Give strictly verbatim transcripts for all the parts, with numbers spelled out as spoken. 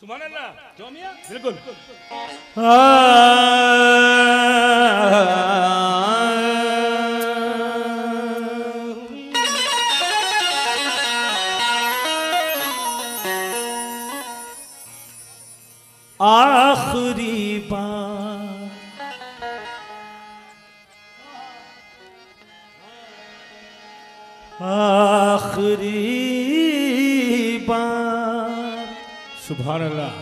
सुभान अल्लाह। जो मियां बिल्कुल आखिरी बार आखिरी बार सुभान अल्लाह।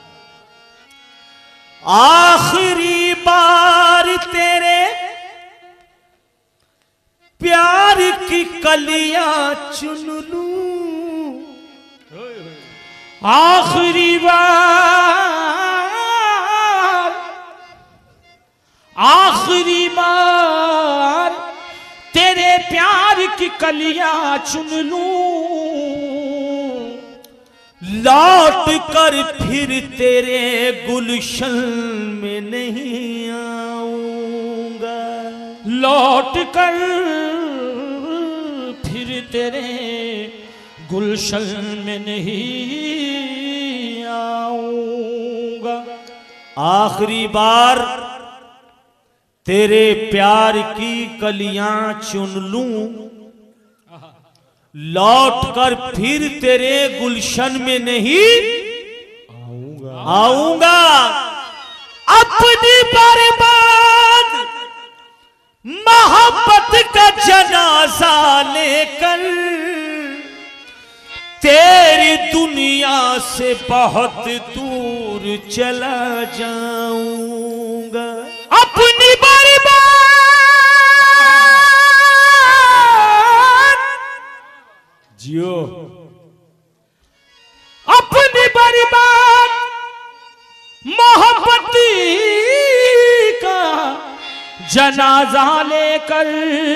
आखिरी बार तेरे प्यार की कलियां चुन लूं, आखिरी बार आखिरी बार तेरे प्यार की कलियां चुन लूं, लौट कर फिर तेरे गुलशन में नहीं आऊंगा, लौट कर फिर तेरे गुलशन में नहीं आऊंगा। आखिरी बार तेरे प्यार की कलियां चुन लूं, लौट कर फिर तेरे गुलशन में नहीं आऊंगा आऊंगा अपनी बर्बाद मोहब्बत का जनाजा लेकर तेरी दुनिया से बहुत दूर चला जाऊंगा, अपनी बर्बाद जियो अपनी बर्बाद मोहब्बत का जनाजा लेकर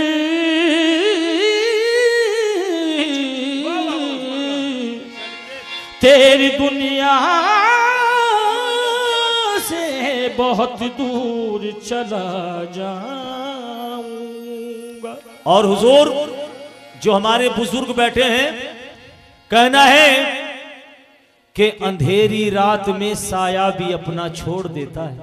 तेरी दुनिया से बहुत दूर चला जाऊंगा। और हुजूर जो हमारे बुजुर्ग बैठे हैं, कहना है कि अंधेरी रात में साया भी अपना छोड़ देता है,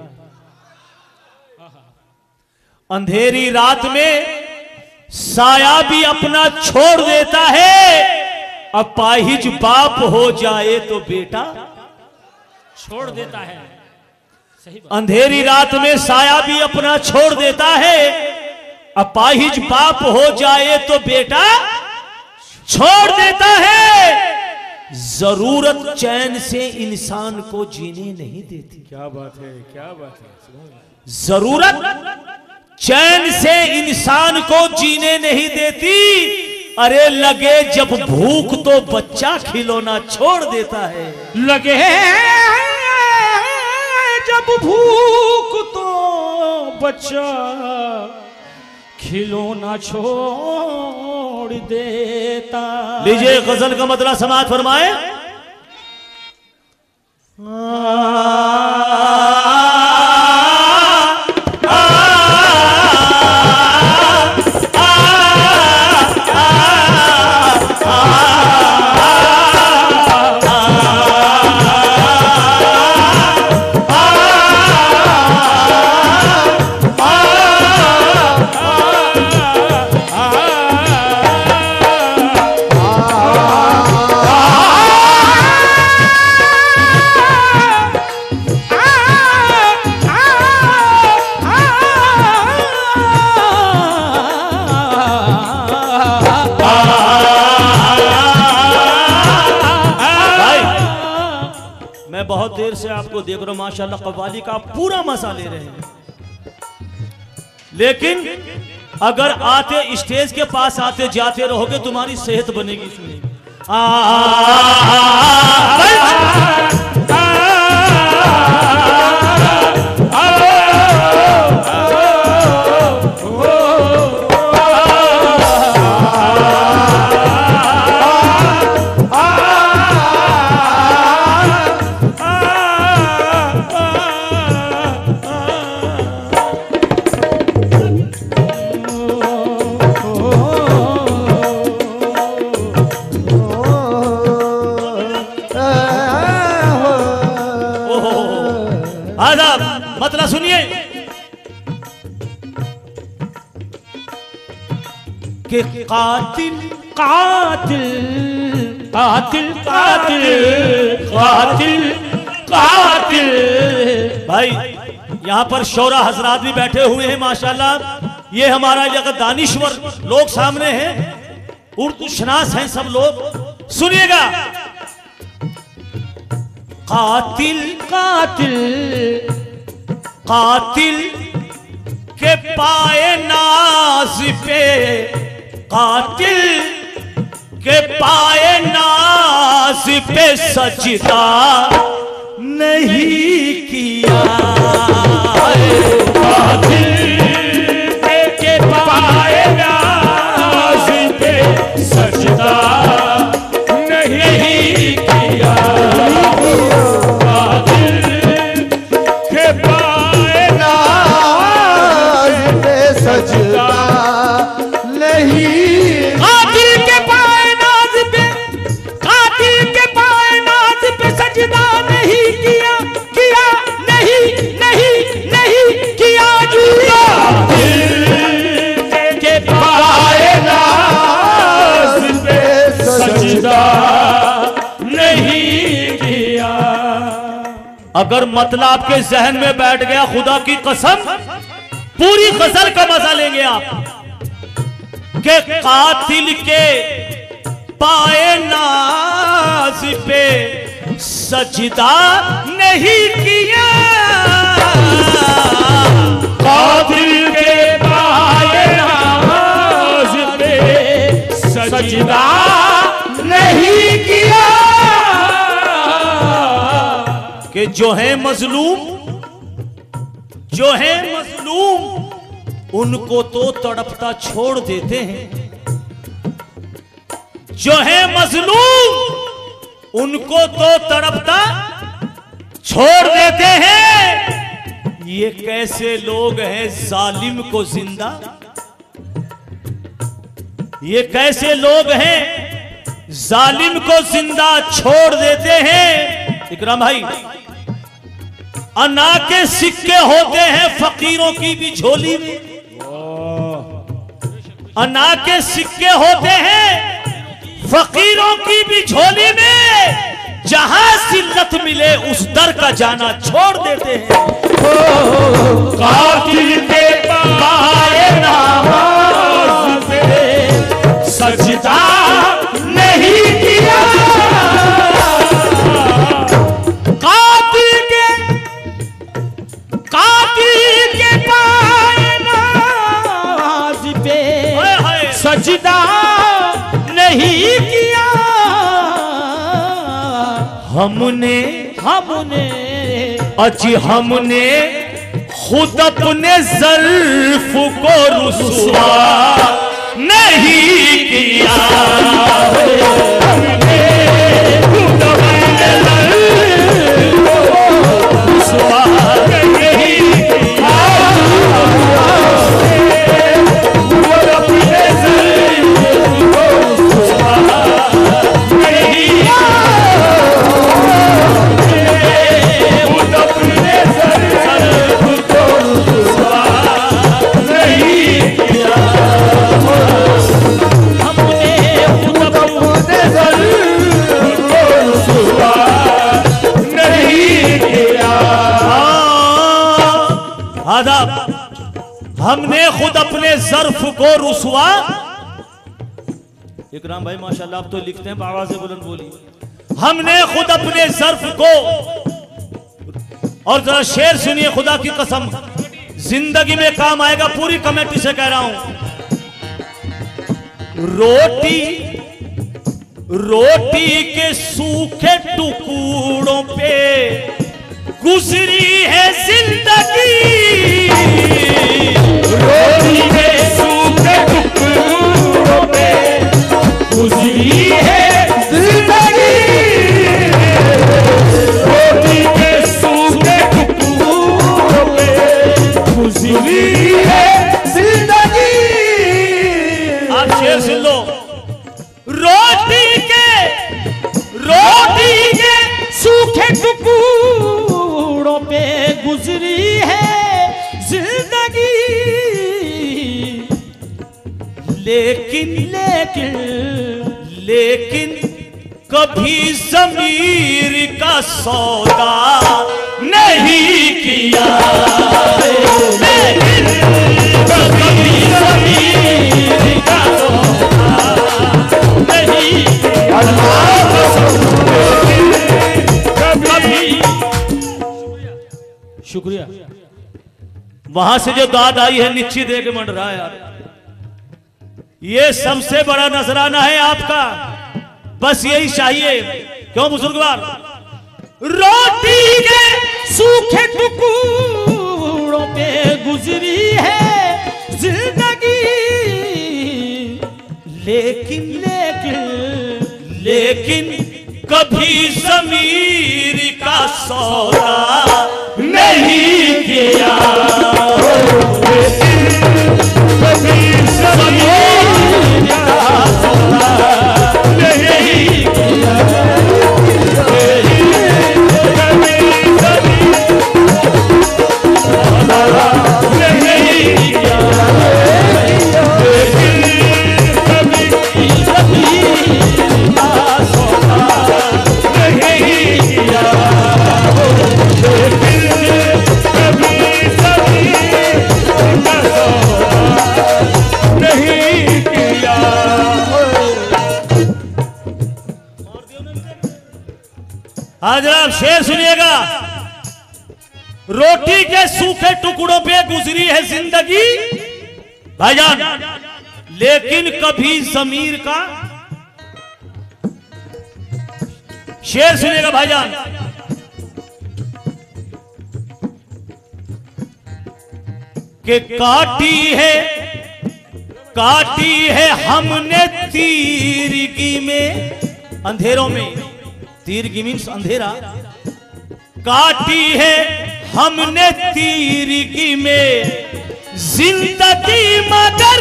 अंधेरी रात में साया भी अपना छोड़ देता है, अपाहिज बाप हो जाए तो बेटा छोड़ देता है। सही बात। अंधेरी रात में साया भी अपना छोड़ देता है, अपाहिज बाप हो जाए तो बेटा छोड़ देता है। जरूरत चैन से इंसान को जीने नहीं देती। क्या बात है, क्या बात है। जरूरत चैन से इंसान को जीने नहीं देती, अरे लगे जब भूख तो बच्चा खिलौना छोड़ देता है, लगे जब भूख तो बच्चा खिलौना छोड़ देता। लीजिए गजल का मतलब समाज फरमाए। बहुत देर से आपको देख रहा हूं, माशाल्लाह कव्वाली का पूरा मजा ले रहे हैं, लेकिन अगर आते स्टेज के पास आते जाते रहोगे तुम्हारी सेहत बनेगी। सुनिए आ आदाब मतलब सुनिए कि कातिल कातिल कातिल कातिल कातिल कातिल भाई यहां पर शौरा हजरात भी बैठे हुए हैं माशाल्लाह। ये हमारा जगत दानिश्वर लोग सामने हैं, उर्दू शनास हैं सब लोग। सुनिएगा कातिल कातिल कातिल के पाए नाज पे कातिल के पाए नाज पे सजदा नहीं किया। कातिल के पाए नाज पे सजदा नहीं किया। कातिल के पाए नाज पे सजदा नहीं। कातिल के पाए नाज पे कातिल के पाए नाज पे सजदा नहीं किया किया नहीं नहीं नहीं किया। के पाए नाज पे सजदा नहीं किया। अगर मतलब आपके जहन में बैठ गया खुदा की कसम पूरी गजल का मजा लेंगे आप के कातिल के पाए नाज पे सजदा नहीं किया। कातिल के पाए नाज पे सजदा नहीं किया। कि जो है मजलूम जो है मजलूम उनको तो तड़पता छोड़ देते हैं। जो है मजलूम उनको तो तड़पता छोड़ देते हैं। ये कैसे लोग हैं जालिम को जिंदा। ये कैसे लोग हैं जालिम को जिंदा छोड़ देते हैं। इकराम भाई अना के सिक्के होते हैं फकीरों की भी झोली में। अना के सिक्के होते हैं फकीरों की भी झोली में। जहां जिल्लत मिले उस दर का जाना छोड़ देते हैं। कातिल के पाए नाज पे सजदा नहीं किया। कातिल के कातिल के पाए नाज पे सजदा नहीं किया। हमने हमने अजी हमने खुद अपने ज़ल्फ को रुसवा नहीं किया। हमने खुद अपने ज़ल्फ को रुसवा नहीं किया। खुद अपने ज़ल्फ को रुसवा नहीं किया। खुद अपने ज़ल्फ को रुसवा नहीं किया। हमने खुद अपने ज़ल्फ को रुसवा नहीं किया। आदाब हमने खुद अपने ज़र्फ को रुसवा। इकराम भाई माशाल्लाह आप तो लिखते हैं आवाज़ से बुलंद बोलिए। हमने खुद अपने ज़र्फ को। और जरा शेर सुनिए खुदा की कसम जिंदगी में काम आएगा। पूरी कमेटी से कह रहा हूं। रोटी रोटी के सूखे टुकड़ों पे गुजरी है जिंदगी। रोटी के सूखे टुकड़ों पे गुजरी है जिंदगी। रोटी के सूखे टुकड़ों पे गुजरी है जिंदगी। आप शेर सुन लो। रोटी के रोटी के सूखे टुकड़ों पे लेकिन लेकिन लेकिन कभी ज़मीर का सौदा नहीं किया, लेकिन कभी ज़मीर का सौदा नहीं किया, कभी। शुक्रिया। वहां से जो दाद आई है निश्चित एक मंड रहा है यार, ये सबसे बड़ा नजराना है आपका, बस यही चाहिए। क्यों बुजुर्गवार? रोटी के सूखे टुकड़ों पे गुजरी है जिंदगी, लेकिन लेकिन लेकिन कभी ज़मीर का सौदा नहीं किया, कभी ज़मीर का सौदा नहीं किया, कभी नहीं किया, कभी ज़मीर का सौदा नहीं किया, कभी ज़मीर का सौदा नहीं किया। आज आप शेर सुनिएगा। रोटी के सूखे टुकड़ों पे गुजरी है जिंदगी भाईजान, लेकिन कभी ज़मीर का। शेर सुनिएगा भाईजान। कि काटी है काटी है हमने तीरगी में, अंधेरों में, तीरगी मीन्स अंधेरा, काटी है हमने तीरगी में जिंदगी मगर,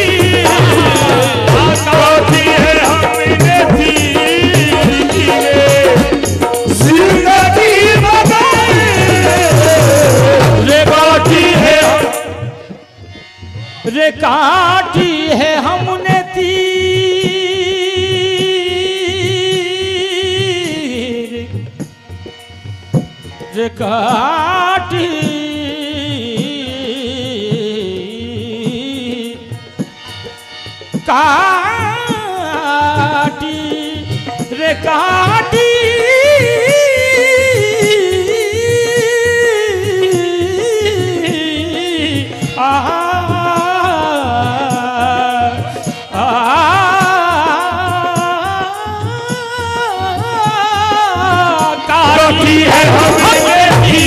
काटी है हमने तीरगी में जिंदगी मगर, रे काटी है रे काटी है हमने तीर, रे काटी काटी रे काटी आहा काटी है हमने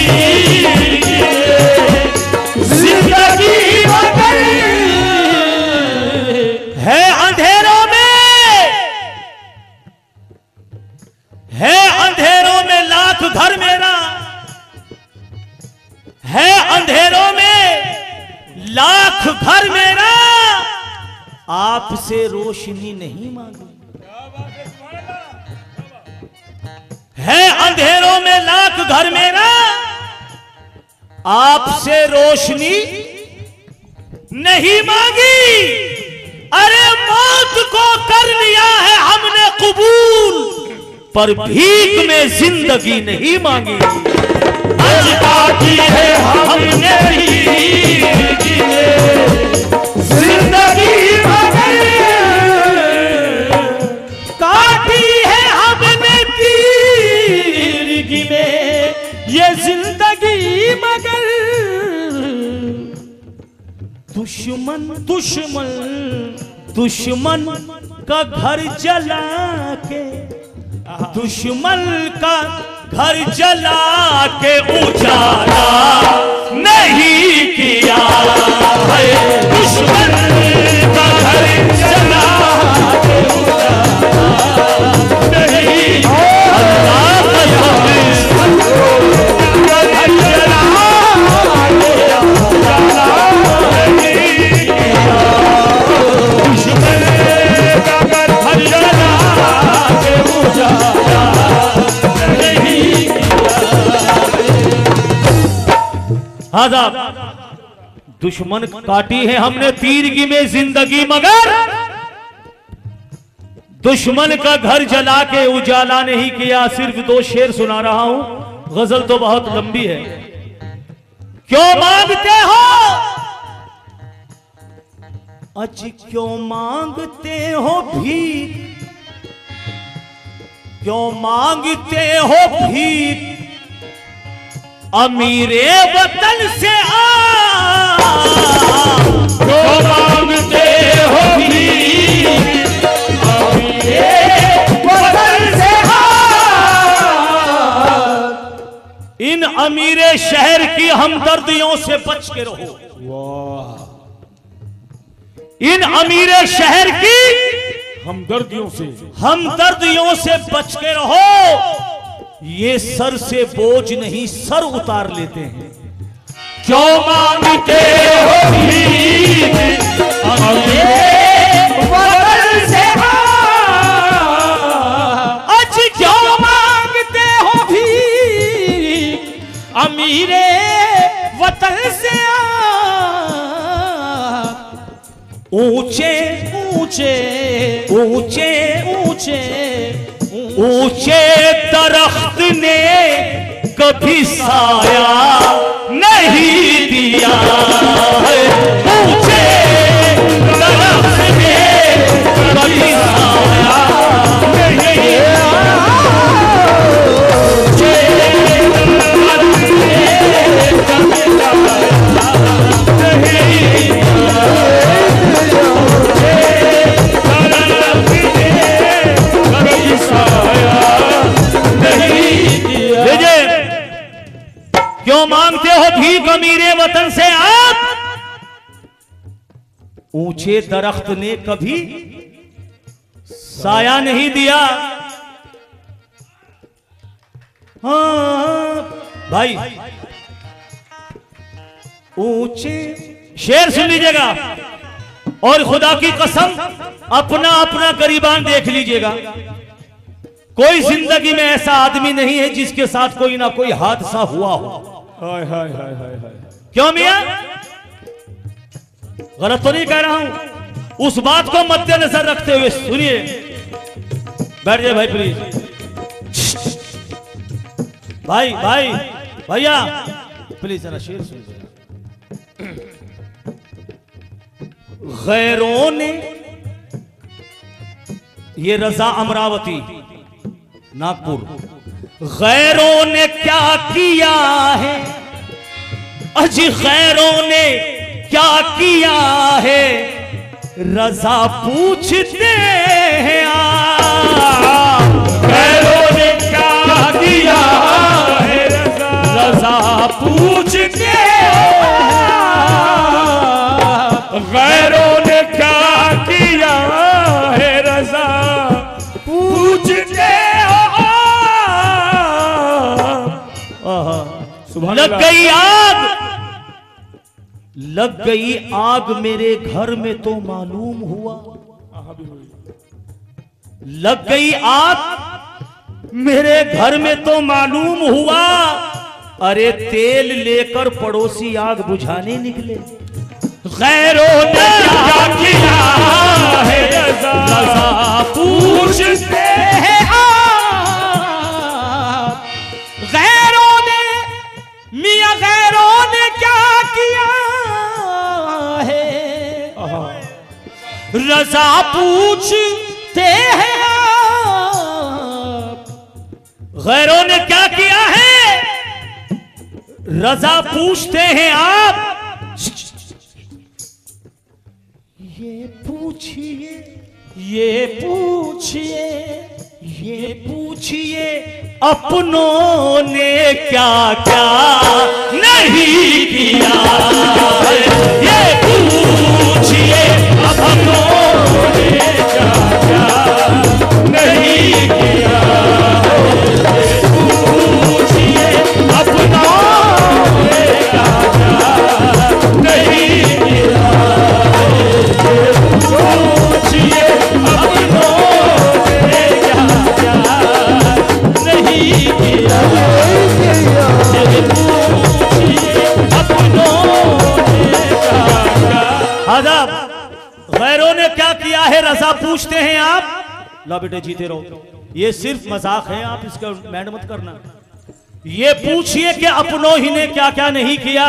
जिंदगी मगर, है अंधेरों में, है अंधेरों में लाख घर मेरा, है अंधेरों में लाख घर मेरा, आपसे रोशनी नहीं मांगी, है अंधेरों में लाख घर मेरा, आपसे रोशनी नहीं मांगी। अरे मौत को कर लिया है हमने कबूल, पर भीख में जिंदगी नहीं मांगी। आज काटी है हमने जिंदगी मगर, काटी है हमने तीरगी में ये जिंदगी मगर, दुश्मन दुश्मन दुश्मन का घर जला के, दुश्मन का घर जला के उजाला नहीं किया है, दुश्मन का घर जला के उजाला नहीं, अल्लाह का घर जला के उजाला नहीं किया, दुश्मन का घर जला के उजाला नहीं किया। आदाब दुश्मन काटी है हमने तीरगी में जिंदगी, मगर दुश्मन का घर जला के उजाला नहीं किया। सिर्फ दो शेर सुना रहा हूं, गजल तो बहुत लंबी है। क्यों मांगते हो अज, क्यों मांगते हो भीख, क्यों मांगते हो भीख, अमीरे वतन से आ, क्यों मांगते हो भीख, अमीरे वतन से आ। इन अमीरे शहर की हमदर्दियों से बच के रहो। वाह, इन अमीरे शहर की हमदर्दियों से हमदर्दियों से बच के रहो। ये सर से बोझ नहीं सर उतार लेते हैं। क्यों मांगते हो भीख, अमीरे वतन से आ, आज क्यों मांगते हो भीख, अमीरे वतन से आ। ऊंचे ऊंचे ऊंचे ऊंचे ऊंचे दरख्त ने कभी साया नहीं दिया है। ऊंचे दरख्त ने कभी साया नहीं दिया। ऊंचे दरख्त ने कभी साया नहीं दिया। क्यों मांगते हो भीख अमीरे वतन से आप, ऊंचे दरख्त ने कभी साया नहीं दिया। हाँ भाई, ऊंचे शेर सुन लीजिएगा और खुदा की कसम अपना अपना गरीबान देख लीजिएगा। कोई जिंदगी में ऐसा आदमी नहीं है जिसके साथ कोई ना कोई हादसा हुआ हो। हाय हाय हाय हाय हाय। क्यों मियां, गलत तो नहीं कह रहा हूं। उस बात को मद्देनजर रखते हुए सुनिए। बैठ जाए भाई प्लीज। भाई भाई भैया प्लीज जरा शेर सुनिए। गैरों ने, ये रजा अमरावती नागपुर, गैरों ने क्या किया है, अजी गैरों ने क्या किया है, रजा पूछते हैं आ। गैरों ने क्या किया है, रजा, रजा पूछते हैं। गैरों ने क्या किया है, रजा पूछते हो। लग गई आग, लग गई आग मेरे घर में तो मालूम हुआ। लग गई आग मेरे घर में तो मालूम हुआ। अरे तेल लेकर पड़ोसी आग बुझाने निकले। गैरों ने क्या किया है, रजा, रजा पूछते हैं आप। गैरों ने, मियां गैरों ने क्या किया है, रजा पूछते हैं आप। गैरों ने क्या किया है, रजा पूछते हैं आप। ये पूछिए, ये पूछिए, ये पूछिए अपनों ने क्या क्या नहीं किया। ये पूछिए अपनों ने क्या क्या नहीं किया। ये पूछिए अपनों ने क्या क्या नहीं किया। पूछिए अपनों ने क्या क्या नहीं किया। पूछते हैं आप? ला बेटे जीते रहो, ये सिर्फ मजाक है, आप इसका मैंड मत करना। ये पूछिए कि अपनों ही ने क्या क्या नहीं किया।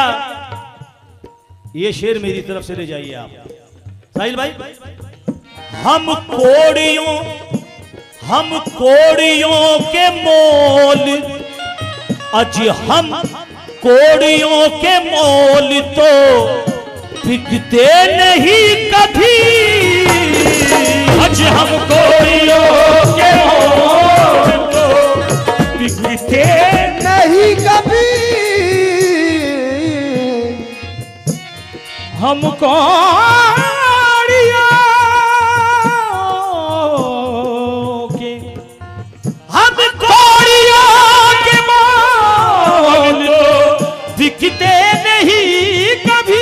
ये शेर मेरी तरफ से ले जाइए आप साहिल भाई। हम कोड़ियों हम कोड़ियों के मोल, अज हम कोड़ियों के मोल तो बिकते नहीं कभी। आज हम कोड़ियों के मोल तो बिकते नहीं कभी। हम कोड़ियों के हम कोड़ियों के मोल तो बिकते नहीं कभी।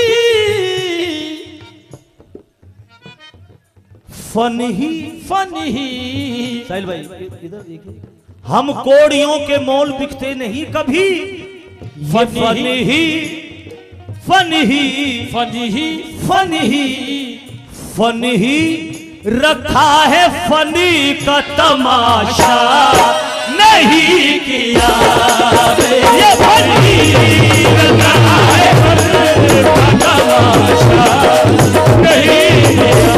फन ही फन ही साहिल भाई इधर देखिए, हम कोड़ियों के मोल बिकते नहीं कभी। फन ही फन ही फन ही फन ही फन ही रखा है, फनी का तमाशा नहीं किया। ये फन ही रखा है, फनी का तमाशा नहीं किया।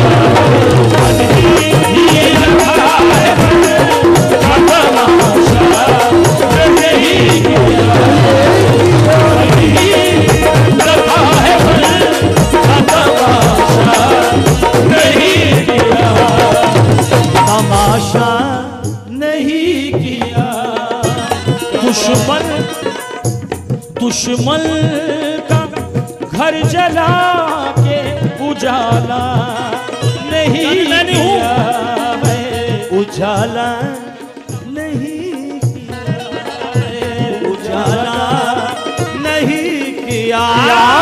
तमाशा नहीं किया। दुश्मन दुश्मन का घर जला के उजाला नहीं किया है। उजाला नहीं किया है, उजाला नहीं किया।